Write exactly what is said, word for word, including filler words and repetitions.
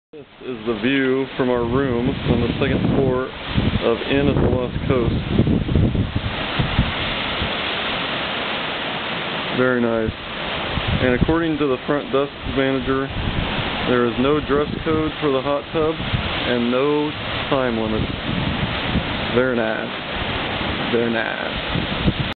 This is the view from our room on the second floor of Inn of the Lost Coast. Very nice. And according to the front desk manager, there is no dress code for the hot tub and no time limit. Very nice. Very nice.